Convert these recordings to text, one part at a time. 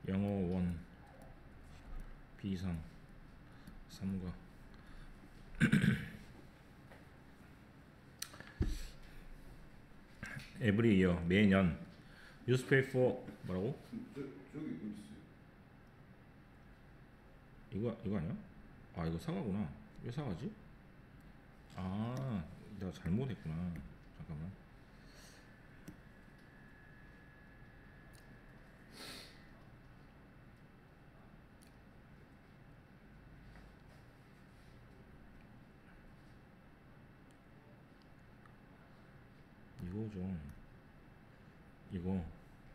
영어원 비상 3과 every year 매년 newspaper 뭐라고? 저기 어디 있어요? 이거 아니야? 아 이거 사과구나. 왜 사과지? 아 내가 잘못했구나. 잠깐만. 이거죠. 이거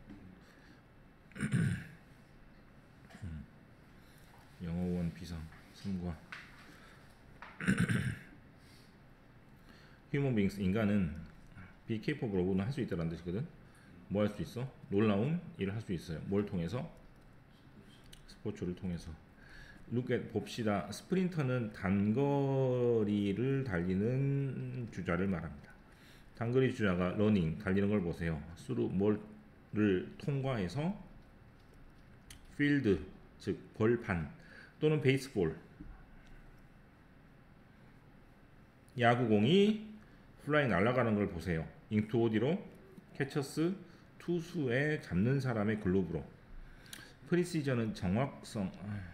영어원 비상 3과 human beings 인간은 be capable of는 할 수 있다라는 뜻이거든. 뭐 할 수 있어? 놀라운 일을 할 수 있어요. 뭘 통해서? 스포츠를 통해서. look at 봅시다. 스프린터는 단거리를 달리는 주자를 말합니다. 단거리 주자가 러닝 달리는 걸 보세요. through 뭐를 통과해서 필드 즉 벌판 또는 베이스볼 야구공이 플라이 날아가는 걸 보세요. into 어디로? 캐쳐스 투수에 잡는 사람의 글로브로. 프리시전은 정확성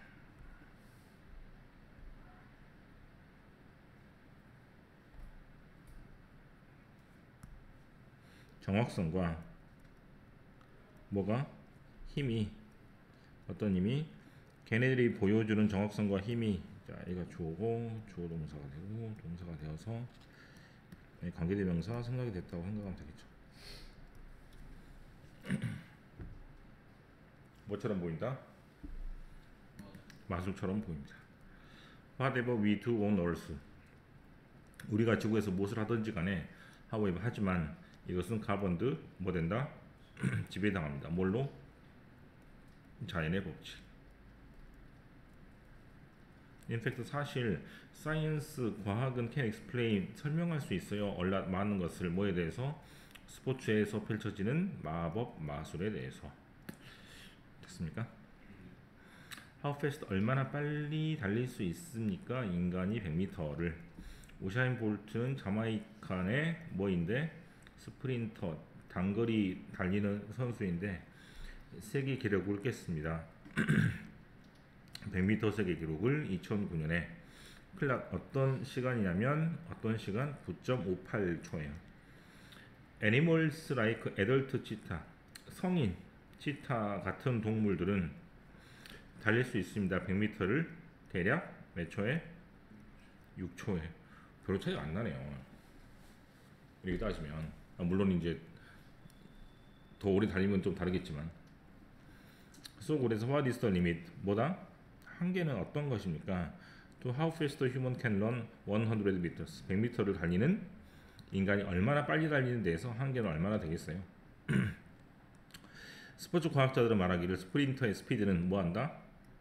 정확성과 뭐가? 힘이 어떤 힘이? 걔네들이 보여주는 정확성과 힘이 자 얘가 주어고 주어 동사가 되고 동사가 되어서 관계대명사 생각이 됐다고 생각하면 되겠죠. 뭐처럼 보인다? 마술처럼 보입니다. Whatever we do on earth 우리가 지구에서 무엇을 하든지 간에 however 하지만 이것은 가번드 뭐 된다? 지배당합니다. 뭘로? 자연의 법칙. In fact 사실 science 과학은 can explain 설명할 수 있어요. 얼라 많은 것을 뭐에 대해서? 스포츠에서 펼쳐지는 마법 마술에 대해서. 됐습니까? How fast 얼마나 빨리 달릴 수 있습니까? 인간이 100m를. 우사인 볼트는 자마이칸의 뭐인데? 스프린터 단거리 달리는 선수인데 세계 기록을 깼습니다. 100m 세계 기록을 2009년에 클락 어떤 시간이냐면 어떤 시간? 9.58초예요. Animals like adult cheetah 성인 치타 같은 동물들은 달릴 수 있습니다. 100m를 대략 몇 초에? 6초에. 별로 차이가 안 나네요. 이렇게 따지면 물론 이제 더 오래 달리면 좀 다르겠지만 So 그래서 what is the limit? 뭐다? 한계는 어떤 것입니까? To how fast a human can run 100 meters 100m를 달리는 인간이 얼마나 빨리 달리는 데에서 한계는 얼마나 되겠어요? 스포츠 과학자들은 말하기를 스프린터의 스피드는 뭐한다?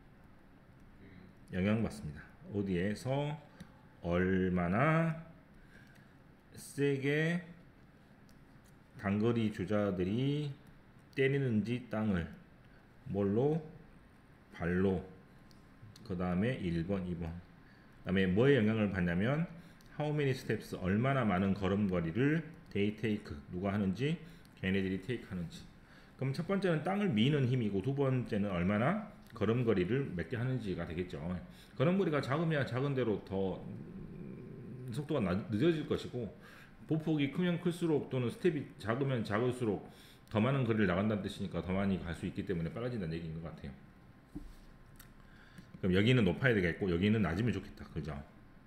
영향받습니다. 어디에서 얼마나 세게 단거리 주자들이 때리는지 땅을 뭘로? 발로. 그 다음에 1번, 2번. 그 다음에 뭐에 영향을 받냐면 how many steps 얼마나 많은 걸음걸이를 they take 누가 하는지 걔네들이 take 하는지. 그럼 첫 번째는 땅을 미는 힘이고 두 번째는 얼마나 걸음걸이를 몇 개 하는지가 되겠죠. 걸음걸이가 작으면 작은 대로 더 속도가 늦어질 것이고 보폭이 크면 클수록 또는 스텝이 작으면 작을수록 더 많은 거리를 나간다는 뜻이니까 더 많이 갈 수 있기 때문에 빨라진다는 얘기인 것 같아요. 그럼 여기는 높아야 되겠고 여기는 낮으면 좋겠다. 그죠?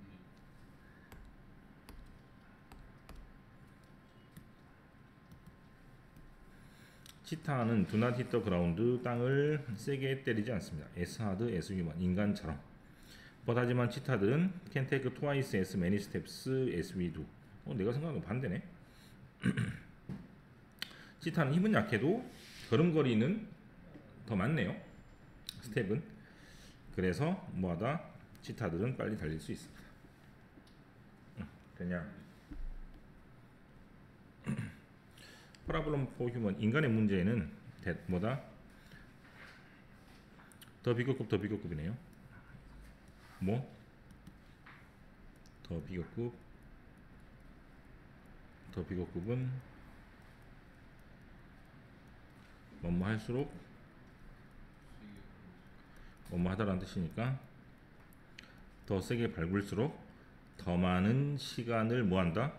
치타는 do not hit the ground 땅을 세게 때리지 않습니다. as hard as human 인간처럼. but 하지만 치타들은 can take twice as many steps as we do. 내가 생각한 거 반대네. 치타는 힘은 약해도 걸음걸이는 더 많네요. 스텝은. 그래서 뭐하다? 치타들은 빨리 달릴 수 있습니다. 되냐? 프라블럼 포 휴먼 인간의 문제는 뭐다? 더 비교급 더 비교급이네요. 뭐? 더 비교급 더 비교급은 뭐뭐 할수록 뭐뭐 하다라는 뜻이니까 더 세게 밟을수록 더 많은 시간을 뭐한다?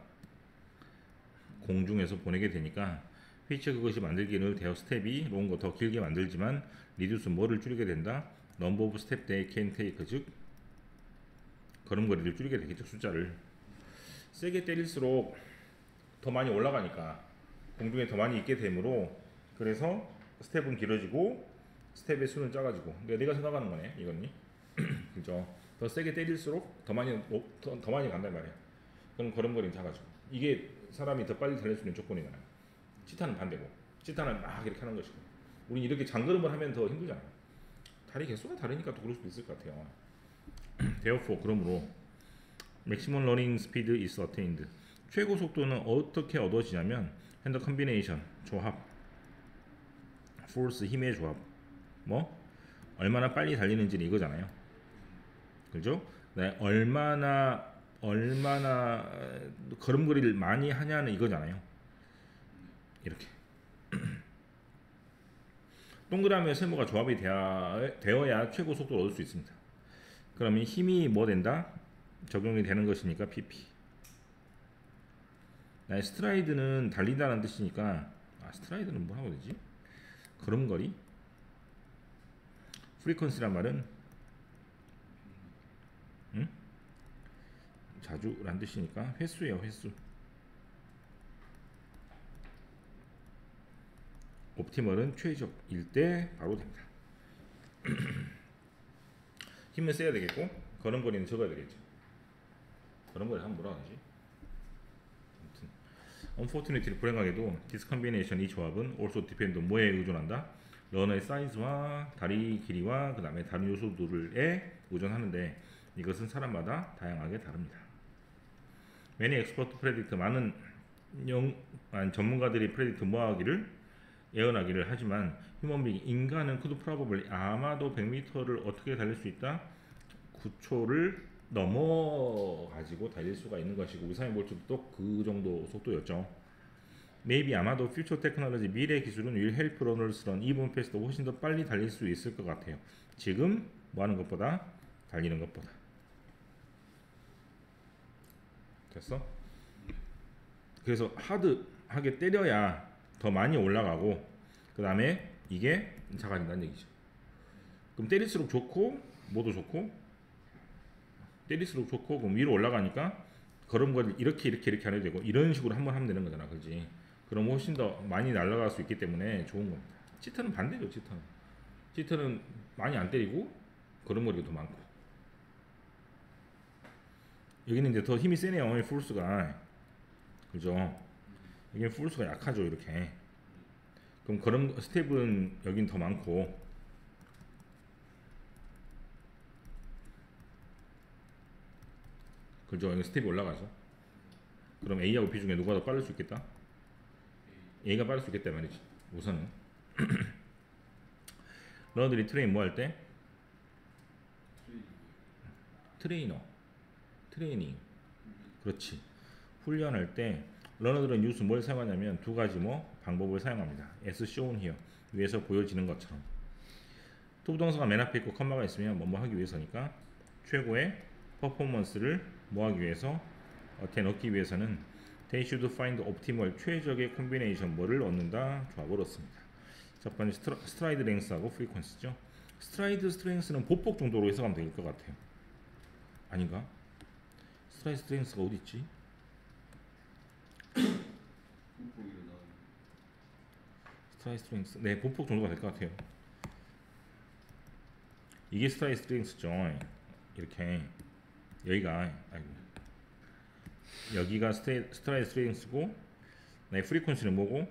공중에서 보내게 되니까 which 그것이 만들기를 대어 스텝이 롱 거 더 길게 만들지만 리듀스 뭐를 줄이게 된다? 넘버 오브 스텝 they can take 즉 걸음걸이를 줄이게 되겠죠. 숫자를 세게 때릴수록 더 많이 올라가니까 공중에 더 많이 있게 되므로 그래서 스텝은 길어지고 스텝의 수는 작아지고 내가 생각하는 거네 이거니 그죠? 더 세게 때릴수록 더 많이 간단 말이야. 그럼 걸음걸이는 작아지고 이게 사람이 더 빨리 달릴 수 있는 조건이잖아요. 치타는 반대고 치타는 막 이렇게 하는 것이고 우린 이렇게 장걸음을 하면 더 힘들잖아요. 다리 개수가 다르니까 또 그럴 수도 있을 것 같아요. Therefore 그러므로 maximum running speed is attained 최고 속도는 어떻게 얻어지냐면 핸드 컨비네이션 조합 force 힘의 조합 뭐 얼마나 빨리 달리는지는 이거잖아요. 그죠? 네, 얼마나 걸음걸이를 많이 하냐는 이거잖아요. 이렇게 동그라미와 세모가 조합이 되어야 최고 속도를 얻을 수 있습니다. 그러면 힘이 뭐 된다? 적용이 되는 것이니까 pp. 스트라이드는 달리다는 뜻이니까 스트라이드는 뭐 하고 되지? 걸음걸이? 프리퀀시란 말은 자주란 뜻이니까 횟수예요. 횟수. 옵티멀은 최적일 때 바로 됩니다. 힘을 세야 되겠고 걸음걸이는 적어야 되겠죠. 걸음걸이 하면 뭐라 하지? 아무튼 unfortunately 불행하게도 this combination 이 조합은 also depend on 뭐에 의존한다? 러너의 사이즈와 다리 길이와 그 다음에 다른 요소들에 의존하는데 이것은 사람마다 다양하게 다릅니다. Many expert predict 많은 전문가들이 predict 뭐하기를 예언하기를 하지만 휴먼 빙 인간은 could probably 아마도 100m를 어떻게 달릴 수 있다? 9초를 넘어 가지고 달릴 수가 있는 것이고 우사인 볼트도 그 정도 속도였죠. Maybe 아마도 future technology 미래 기술은 will help runners run even faster 훨씬 더 빨리 달릴 수 있을 것 같아요. 지금 뭐 하는 것보다 달리는 것보다. 됐어? 그래서 하드하게 때려야 더 많이 올라가고 그 다음에 이게 작아진다는 얘기죠. 그럼 때릴수록 좋고 뭐도 좋고 때릴수록 좋고 그럼 위로 올라가니까 걸음걸이 이렇게 안 해도 되고 이런 식으로 한번 하면 되는 거잖아. 그렇지? 그럼 훨씬 더 많이 날아갈 수 있기 때문에 좋은 겁니다. 치타는 반대죠. 치타는 많이 안 때리고 걸음걸이가 더 많고 여기는 이제 더 힘이 세네요. 풀스가 그죠? 이게 풀스가 약하죠. 이렇게 그럼 걸음 스텝은 여긴 더 많고 그죠? 여기 스텝이 올라가죠. 그럼 A하고 B 중에 누가 더 빠를 수 있겠다? A가 빠를 수 있겠다 말이지. 우선은 너희들이 트레이닝 뭐 할 때? 트레이닝 그렇지. 훈련할 때 러너들은 유스 뭘 사용하냐면 두 가지 방법을 사용합니다. as shown here 위에서 보여지는 것처럼 투부동사가 맨 앞에 있고 컴마가 있으면 뭐뭐 하기 위해서니까 최고의 퍼포먼스를 뭐하기 위해서 얻기 위해서는 they should find optimal 최적의 콤비네이션 뭐를 얻는다 조합을 얻습니다. 첫 번째 스트라이드 랭스하고 프리퀀시죠. 스트라이드 스트렝스는 보폭 정도로 해석하면 될 것 같아요. 아닌가? 스트라이드 스트렝스가 어디 있지? 스트라이드 스트렝스 네 보폭 정도가 될 것 같아요. 이게 스트라이드 스트렝스죠. 이렇게 여기가 여기가 스트라이드 스트렝스고 네 프리퀀시는 뭐고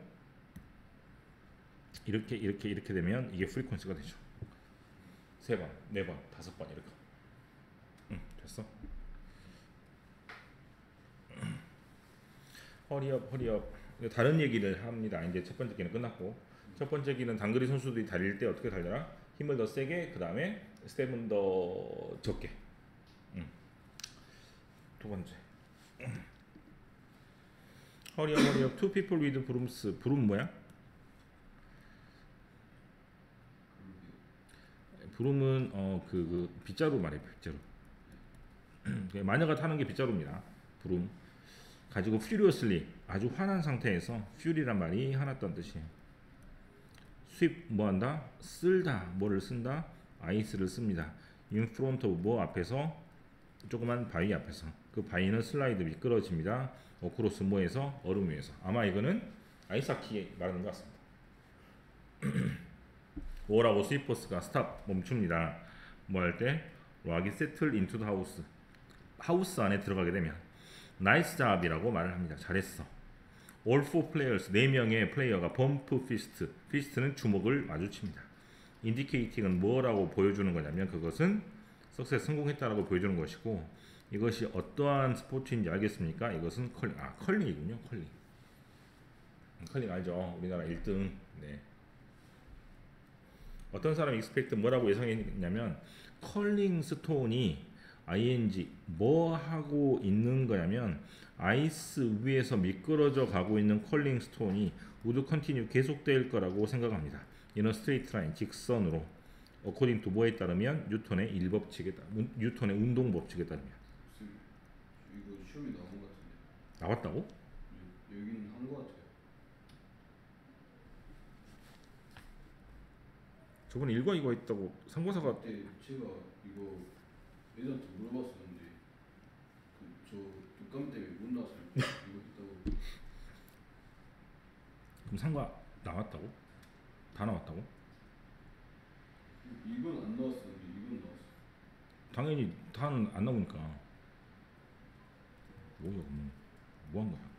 이렇게 되면 이게 프리퀀시가 되죠. 3번, 4번, 5번 이렇게. 됐어? 허리업. 다른 얘기를 합니다. 이제 첫 번째 기는 끝났고 첫 번째 기는 단거리 선수들이 달릴 때 어떻게 달려라? 힘을 더 세게, 그 다음에 스텝은 더 적게. 두 번째. 허리업 two people with brooms. 브룸 뭐야? 브룸은 그 빗자루 말이에요. 빗자루. 마녀가 타는 게 빗자루입니다. 브룸. 가지고 furiously 아주 화난 상태에서 fury란 말이 화났다는 뜻이에요. sweep 뭐한다? 쓸다. 뭐를 쓴다? ice를 씁니다. in front of 뭐 앞에서? 조그만 바위 앞에서. 그 바위는 슬라이드 미끄러집니다. 어크로스 뭐에서? 얼음 위에서. 아마 이거는 아이스하키 말하는 것 같습니다. 뭐라고 스위퍼스가 스탑 멈춥니다. 뭐 할 때? 락이 settle into the house. 하우스 안에 들어가게 되면 나이스 잡이라고 말을 합니다. 잘했어. All four players, 4명의 플레이어가 범프 피스트, 피스트는 주먹을 마주칩니다. 인디케이팅은 뭐라고 보여주는 거냐면 그것은 석세스 성공했다라고 보여주는 것이고, 이것이 어떠한 스포츠인지 알겠습니까? 이것은 컬링이군요. 컬링 알죠? 우리나라 1등. 네. 어떤 사람이 익스펙트 뭐라고 예상했냐면 컬링 스톤이 ing 뭐 하고 있는 거냐면 아이스 위에서 미끄러져 가고 있는 컬링 스톤이 우드 컨티뉴 계속될 거라고 생각합니다. 이는 스트레이트 라인 직선으로 어코딩 투 뭐에 따르면 뉴턴의 뉴턴의 운동 법칙에 따르면. 이거 시험에 나온 것 같은데. 나왔다고? 여기는 한 것 같아요. 저번에 일과 이거 있다고 상고사가. 그때 제가 이거 애들한테 물어봤었는데 저 독감 때문에 못 나와서 이거 있다고. 그럼 상과 나왔다고? 다 나왔다고? 이건 안 나왔었는데 이건 나왔어. 당연히 다는 안 나오니까. 뭐야, 뭐 한 거야?